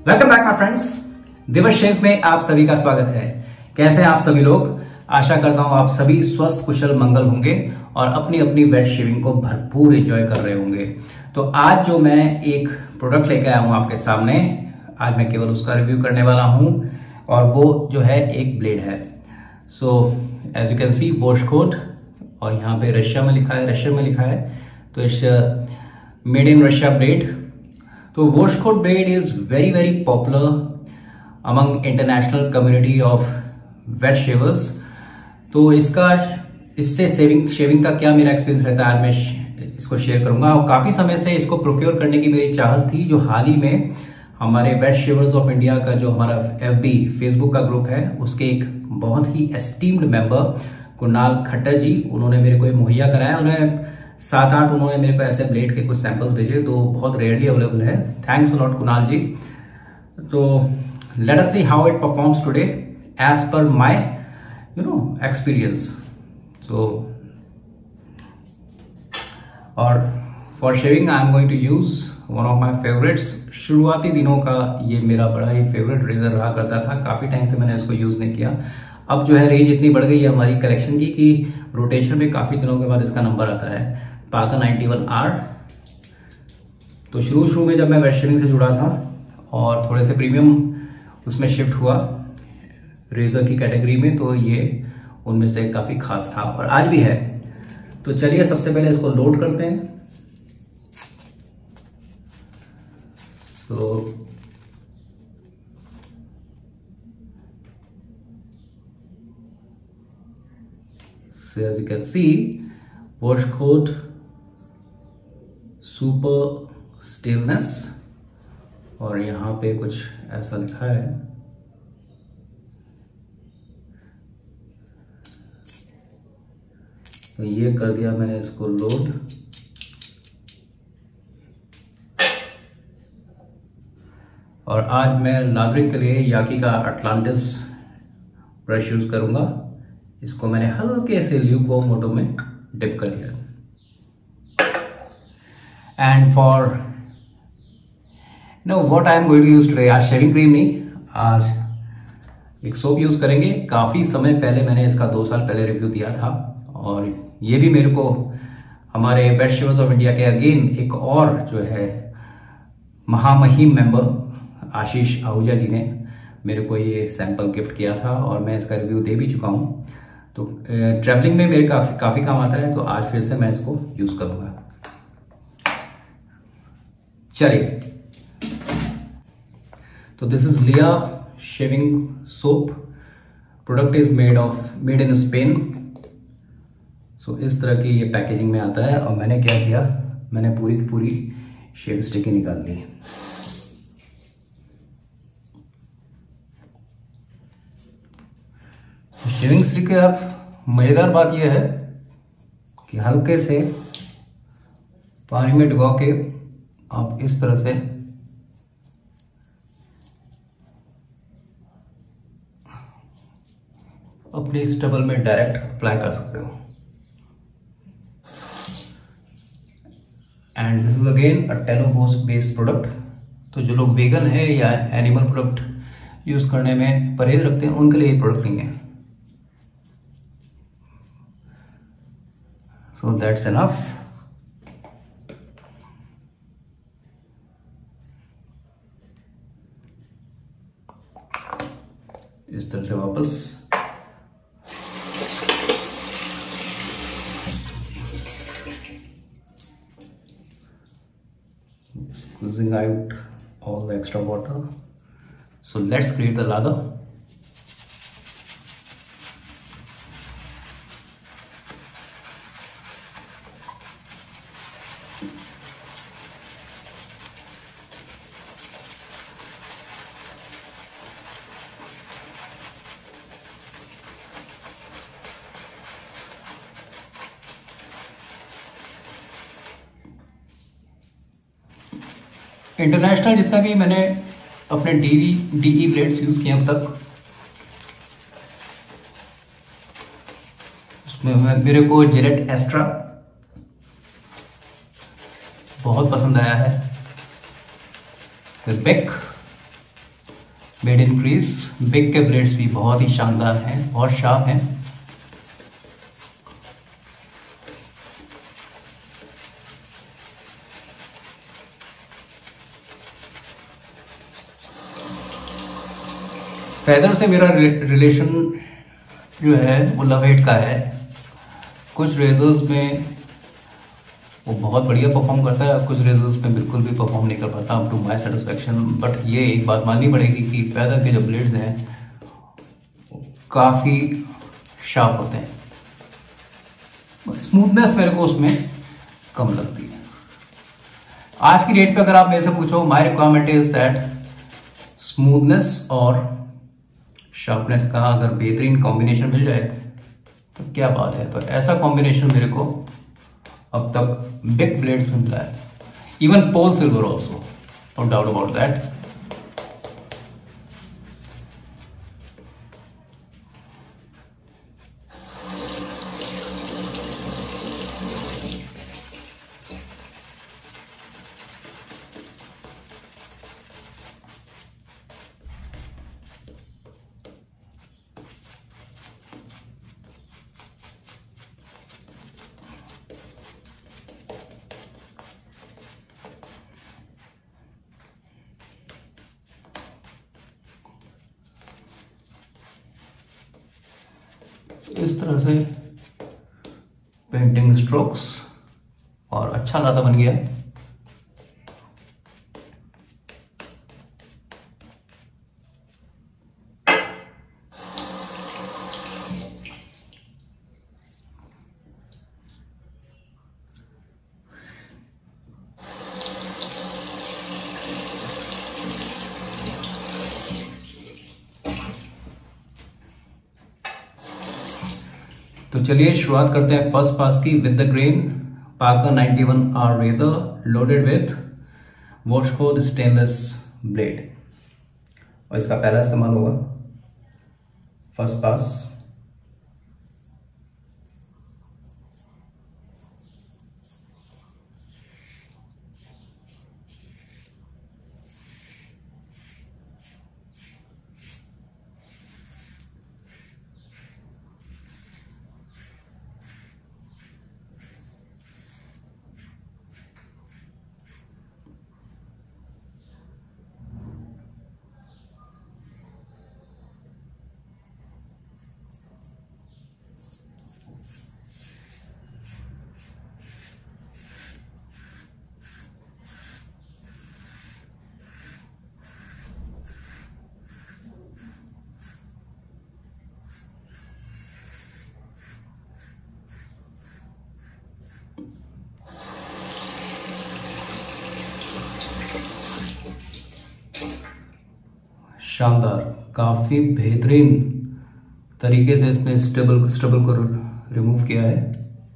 Welcome back my friends, Divas shaves में आप सभी का स्वागत है। कैसे हैं आप सभी लोग? आशा करता हूं आप सभी स्वस्थ कुशल मंगल होंगे और अपनी अपनी वेट शेविंग को भरपूर एंजॉय कर रहे होंगे। तो आज जो मैं एक प्रोडक्ट लेकर आया हूं आपके सामने, आज मैं केवल उसका रिव्यू करने वाला हूं और वो जो है एक ब्लेड है। So as you can see Voskhod, और यहाँ पे रशिया में लिखा है, तो it's made in Russia blade. तो Voskhod blade is very very popular among international community of wet shavers. तो इससे शेविंग का क्या मेरा एक्सपीरियंस रहता है, आज मैं इसको शेयर करूंगा। और काफी समय से इसको प्रोक्योर करने की मेरी चाहत थी, जो हाल ही में हमारे वेट शेवर्स ऑफ इंडिया का जो हमारा FB फेसबुक का ग्रुप है, उसके एक बहुत ही एस्टीम्ड मेंबर कुणाल खट्टर जी, उन्होंने मेरे को मुहैया कराया। उन्हें 7-8 उन्होंने मेरे को ऐसे ब्लेड के कुछ सैंपल्स भेजे, तो बहुत रेयरली अवेलेबल है। Thanks a lot Kunal ji. तो let us see how it performs today as per my experience. So और for shaving I am going to use one of my favourites. शुरुआती दिनों का ये मेरा बड़ा ही फेवरेट रेजर रहा करता था, काफी टाइम से मैंने इसको यूज नहीं किया। अब जो है रेंज इतनी बढ़ गई है हमारी कलेक्शन की कि रोटेशन में काफी दिनों के बाद इसका नंबर आता है, पाका 91R। तो शुरू में जब मैं वेट शेविंग से जुड़ा था और थोड़े से प्रीमियम उसमें शिफ्ट हुआ रेजर की कैटेगरी में, तो ये उनमें से काफी खास था और आज भी है। तो चलिए सबसे पहले इसको लोड करते हैं। So as you can see, Washcoat Super Stainless, और यहाँ पे कुछ ऐसा लिखा है। तो ये कर दिया मैंने इसको लोड। और आज मैं लादरिंग के लिए याकी का अटलांटिस ब्रश यूज करूंगा। इसको मैंने हल्के से ल्यूकवार्म वाटर में डिप कर दिया। And for what I am going to use today, आज शेविंग क्रीम नहीं, आज एक सोप यूज करेंगे। काफी समय पहले मैंने इसका 2 साल पहले रिव्यू दिया था, और ये भी मेरे को हमारे वेट शेवर्स ऑफ इंडिया के अगेन एक और जो है महामहिम मेंबर आशीष आहूजा जी ने मेरे को ये सैंपल गिफ्ट किया था, और मैं इसका रिव्यू दे भी चुका हूं। तो ट्रैवलिंग में मेरे काफी काम आता है, तो आज फिर से मैं इसको यूज करूंगा। चलिए, तो this is Lea shaving soap. Product is made in Spain. So इस तरह की ये पैकेजिंग में आता है। और मैंने क्या किया, मैंने पूरी की पूरी शेव स्टिक निकाल ली। शेविंग स्टिक के साथ मजेदार बात यह है कि हल्के से पानी में डुबा के आप इस तरह से अपने स्टबल में डायरेक्ट अप्लाई कर सकते हो। And this is again a टेलोबोस बेस्ड प्रोडक्ट। तो जो लोग वेगन है या एनिमल प्रोडक्ट यूज करने में परहेज रखते हैं, उनके लिए ये प्रोडक्ट नहीं है। So that's enough. इस तरह से वापस squeezing out all the extra water. So let's create the lather. International जितना भी मैंने अपने DE ब्लेड्स यूज किए अब तक, उसमें मेरे को जिलेट एस्ट्रा बहुत पसंद आया है। फिर Bic made in Greece. Bic के ब्लेड्स भी बहुत ही शानदार हैं, बहुत शार्प हैं। फेदर से मेरा रिलेशन जो है वो लव हेट का है। कुछ रेजर्स में वो बहुत बढ़िया परफॉर्म करता है, कुछ रेजर्स में बिल्कुल भी परफॉर्म नहीं कर पाता टू माय सेटिस्फेक्शन। बट ये एक बात माननी पड़ेगी कि फेदर के जो ब्लेड्स हैं काफ़ी शार्प होते हैं। स्मूथनेस मेरे को उसमें कम लगती है। आज की डेट पे अगर आप मेरे से पूछो, my requirement is that smoothness और शार्पनेस का अगर बेहतरीन कॉम्बिनेशन मिल जाए तो क्या बात है। तो ऐसा कॉम्बिनेशन मेरे को अब तक बिग ब्लेड्स में मिला है, even Polsilver also, no doubt about that. इस तरह से पेंटिंग स्ट्रोक्स और अच्छा लाता बन गया। तो चलिए शुरुआत करते हैं फर्स्ट पास की with the grain Parker 91R razor loaded with Voskhod stainless blade. और इसका पहला इस्तेमाल होगा फर्स्ट पास। शानदार, काफी बेहतरीन तरीके से इसने स्टबल को रिमूव किया है।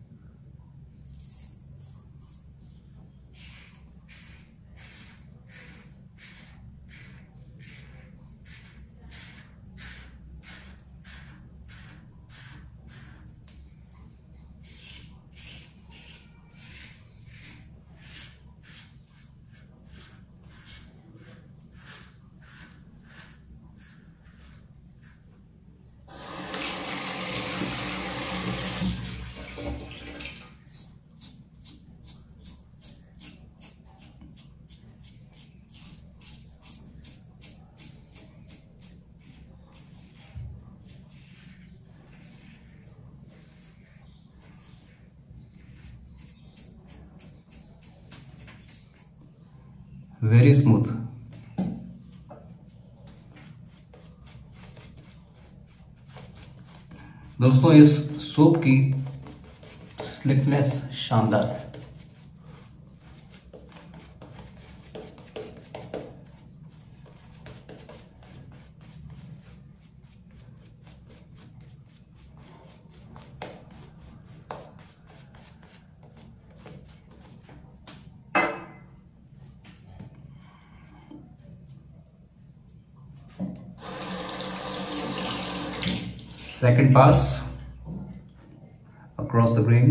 Very smooth. दोस्तों इस सोप की स्लिकनेस शानदार है। Second pass across the grain.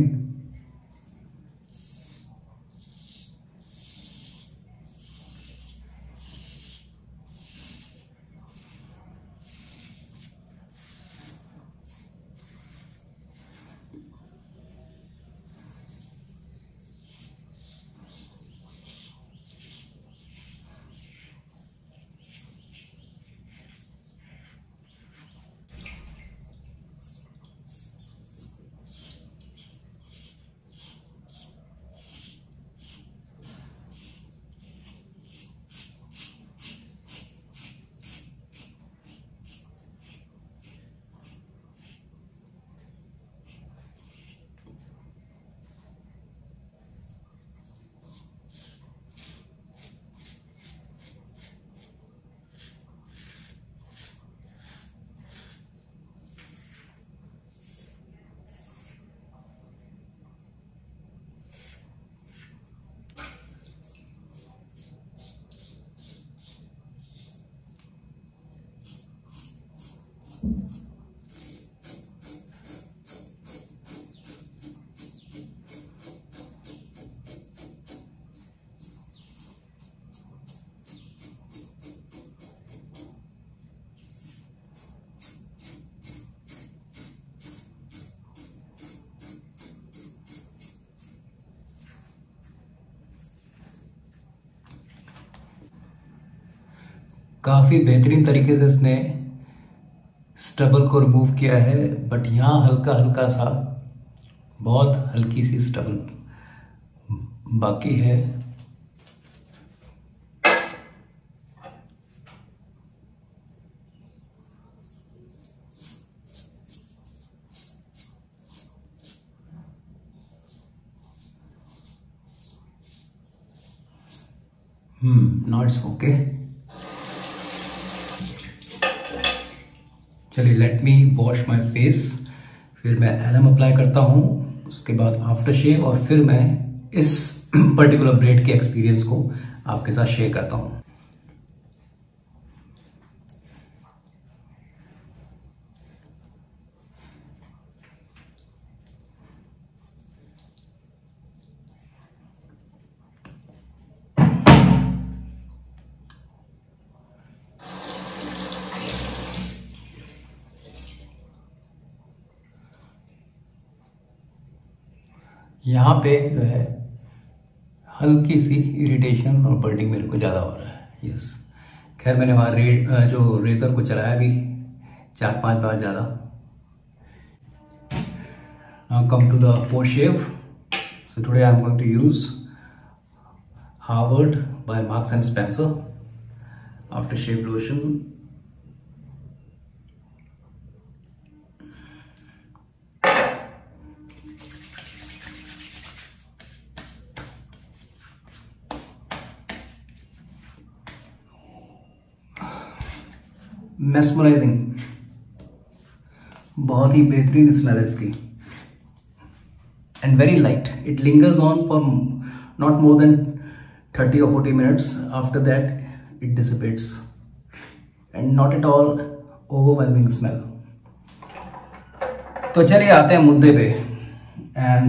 काफी बेहतरीन तरीके से इसने स्टबल को रिमूव किया है, बट यहाँ हल्का हल्का सा, बहुत हल्की सी स्टबल बाकी है। Now it's okay. चलिए let me wash my face, फिर मैं एलम अप्लाई करता हूं, उसके बाद आफ्टर शेव, और फिर मैं इस पर्टिकुलर ब्लेड के एक्सपीरियंस को आपके साथ शेयर करता हूं। यहाँ पे जो है हल्की सी इरिटेशन और बर्निंग मेरे को ज़्यादा हो रहा है। यस, खैर मैंने वहाँ जो रेजर को चलाया भी 4-5 बार ज़्यादा। Now come to the post shave. So today I am going to use Harvard by Marks and Spencer after shave lotion. Mesmerising, बहुत ही बेहतरीन स्मेल है इसकी, and very light. It lingers on for not more than 30 or 40 minutes. After that it dissipates and not at all overwhelming smell. तो चलिए आते हैं मुद्दे पे, and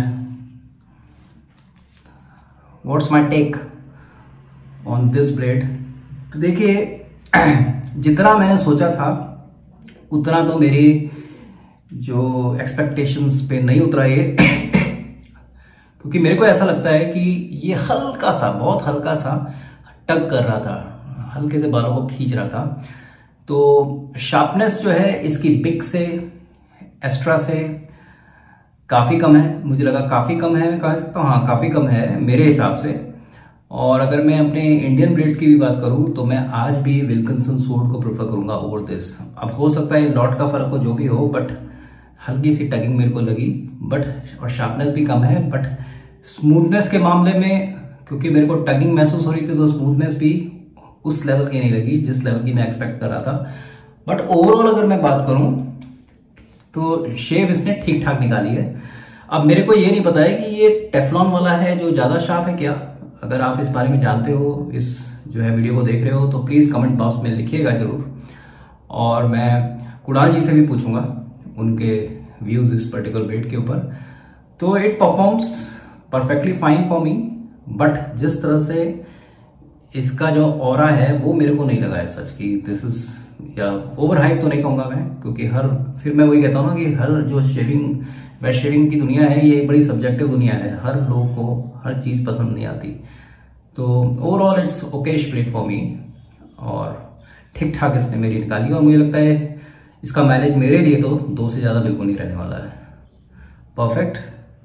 what's my take on this blade. तो देखिए जितना मैंने सोचा था उतना तो मेरी जो एक्सपेक्टेशंस पे नहीं उतरा ये क्योंकि मेरे को ऐसा लगता है कि ये हल्का सा, बहुत हल्का सा टग कर रहा था, हल्के से बालों को खींच रहा था। तो शार्पनेस जो है इसकी बिग से, एस्ट्रा से काफ़ी कम है, मुझे लगा काफ़ी कम है, मैं कह सकता हूँ हाँ काफ़ी कम है मेरे हिसाब से। और अगर मैं अपने इंडियन ब्लेड्स की भी बात करूं तो मैं आज भी विल्किंसन स्वॉर्ड को प्रेफर करूंगा ओवर दिस। अब हो सकता है लॉट का फर्क हो, जो भी हो, बट हल्की सी टगिंग मेरे को लगी, बट और शार्पनेस भी कम है, बट स्मूथनेस के मामले में क्योंकि मेरे को टगिंग महसूस हो रही थी तो स्मूथनेस भी उस लेवल की नहीं लगी जिस लेवल की मैं एक्सपेक्ट कर रहा था। बट ओवरऑल अगर मैं बात करूं तो शेव इसने ठीक ठाक निकाली है। अब मेरे को ये नहीं पता है कि ये टेफ्लॉन वाला है जो ज्यादा शार्प है क्या। अगर आप इस बारे में जानते हो, इस जो है वीडियो को देख रहे हो, तो प्लीज कमेंट बॉक्स में लिखिएगा जरूर। और मैं कुणाल जी से भी पूछूंगा उनके व्यूज इस पर्टिकुलर ब्लेड के ऊपर। तो it performs perfectly fine for me, but जिस तरह से इसका जो ऑरा है वो मेरे को नहीं लगा है सच की दिस इज, या ओवर हाइप तो नहीं कहूंगा मैं, क्योंकि फिर मैं वही कहता हूँ ना कि हर जो वेट शेविंग की दुनिया है ये एक बड़ी सब्जेक्टिव दुनिया है, हर लोग को हर चीज पसंद नहीं आती। तो overall it's okayish blade for me, और ठीक ठाक इसने मेरी निकाली, और मुझे लगता है इसका माइलेज मेरे लिए तो 2 से ज्यादा बिल्कुल नहीं रहने वाला है। Perfect.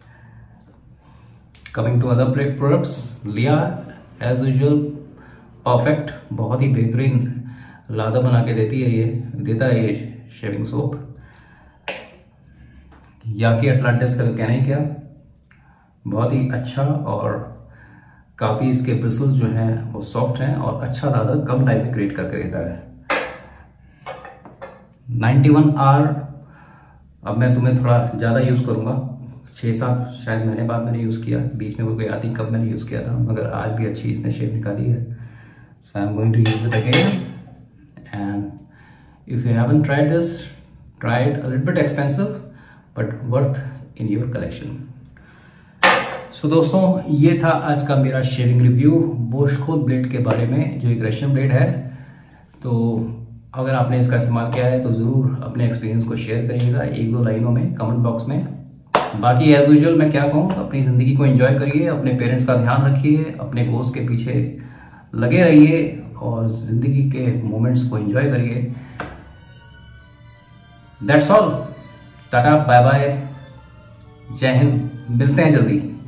Coming to other blade products, Lea as usual perfect, बहुत ही बेहतरीन लादा बना के देता है ये शेविंग सोप। याकी अटलांटिस का तो कहना ही क्या, बहुत ही अच्छा, और काफी इसके ब्रिसल्स जो हैं वो सॉफ्ट हैं और अच्छा लादा कम टाइम में क्रिएट करके देता है। 91R अब मैं तुम्हें थोड़ा ज्यादा यूज करूंगा, 6-7 शायद महीने बाद मैंने यूज किया, बीच में कोई याद नहीं कब मैंने यूज किया था, मगर आज भी अच्छी इसने शेप निकाली है। So I am going to use it again, and if you haven't tried this try it, a little bit expensive but worth in your collection. So दोस्तों, ये था आज का मेरा शेविंग रिव्यू बोशकोल ब्लेड के बारे में, जो एक रशियन ब्लेड है। तो अगर आपने इसका इस्तेमाल किया है तो ज़रूर अपने एक्सपीरियंस को शेयर करिएगा 1-2 लाइनों में कमेंट बॉक्स में। बाकी एज यूजुअल मैं क्या कहूँ, अपनी ज़िंदगी को एंजॉय करिए, अपने पेरेंट्स का ध्यान रखिए, अपने गोल्स के पीछे लगे रहिए और ज़िंदगी के मोमेंट्स को एंजॉय करिए। That's all. Tata, bye bye, जय हिंद, मिलते हैं जल्दी।